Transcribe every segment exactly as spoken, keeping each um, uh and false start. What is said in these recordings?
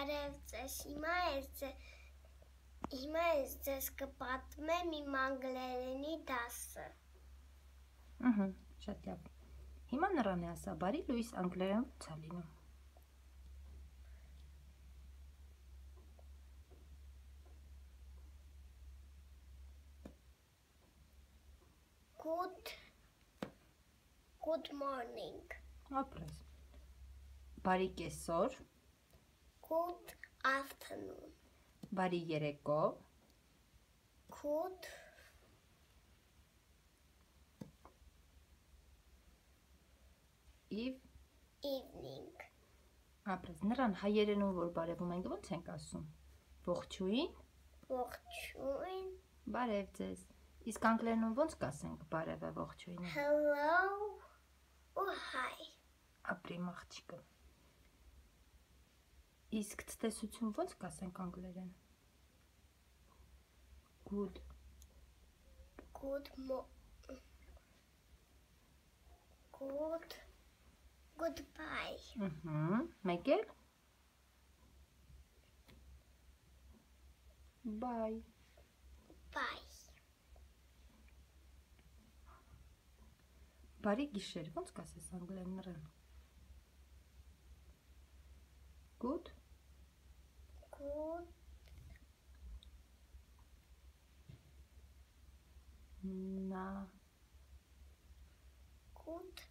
Բարև ձեզ, հիմա ես ձեզ հիմա ես ձեզ կպատմեմ իմ անգլերենի դասը։ Ահա, շատ լավ։ Հիմա նրան է ասա, բարի լույս անգլերեն ո՞նց է լինում։ Good Good morning. Ապրես։ Բարի կեսօր, Good afternoon. բարի երեկո, Good Eve, evening. ապրես։ Նրան հայերենում որ բարևում ենք ո՞նց ենք ասում։ Ողջույն, Ողջույն. բարև ձեզ։ Իսկ անգլերենում ո՞նց կասենք բարև է ողջույնը։ Hello. Ու hi. Ապրի աղջիկը։ Իսկ ցտեսություն ո՞նց կասենք անգլերեն։ Good, Good mo Good Goodbye. ըհը, մեկ էլ։ Bye, Bye. բարի գիշեր, ո՞նց կասես անգլերեն նրան։ Good, Good na, Good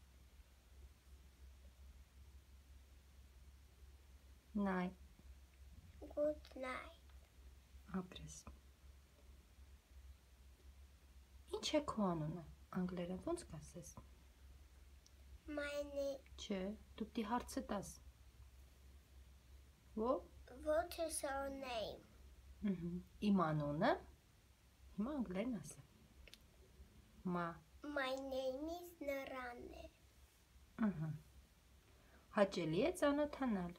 night, Good night. ապրես։ Ինչ է քո անունը, անգլերեն ո՞նց կասես։ My name Չէ, դու պիտի հարցը տաս։ Ո՞։ What is your name? Ըհը, իմ անունը։ Հիմա անգլերեն ասա։ Մա, My name is Narane. ըհը։ Հաճելի է ծանոթանալ։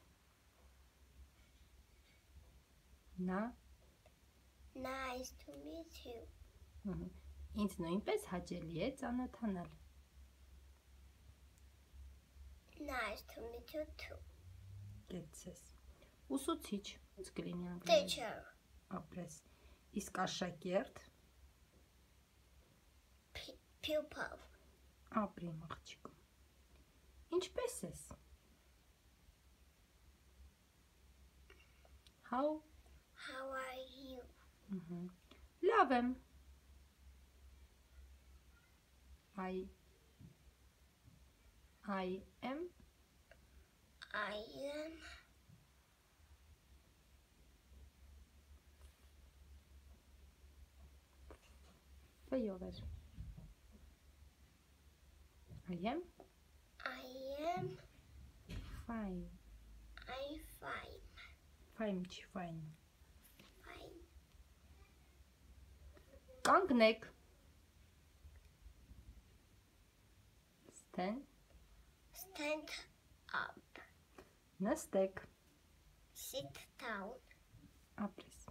Նա, Nice to meet you. ըհը։ Ինձ նույնպես հաճելի է ծանոթանալ։ Nice to meet you too. Գեցես։ Ուսուցիչ, ոնց կլինի անգլերեն։ Teacher. Ապրես։ Իսկ աշակերտ, P pupil. ապրի աղջիկը։ Ինչպե՞ս ես։ How, How are you? ըհը։ Լավ եմ։ I I am I am Ֆեյովեր։ I am I am fine։ I'm fine. Fine չի fine։ Fine. Կանգնեք։ Stand, Stand up. նստեք։ Sit down. Ապրես։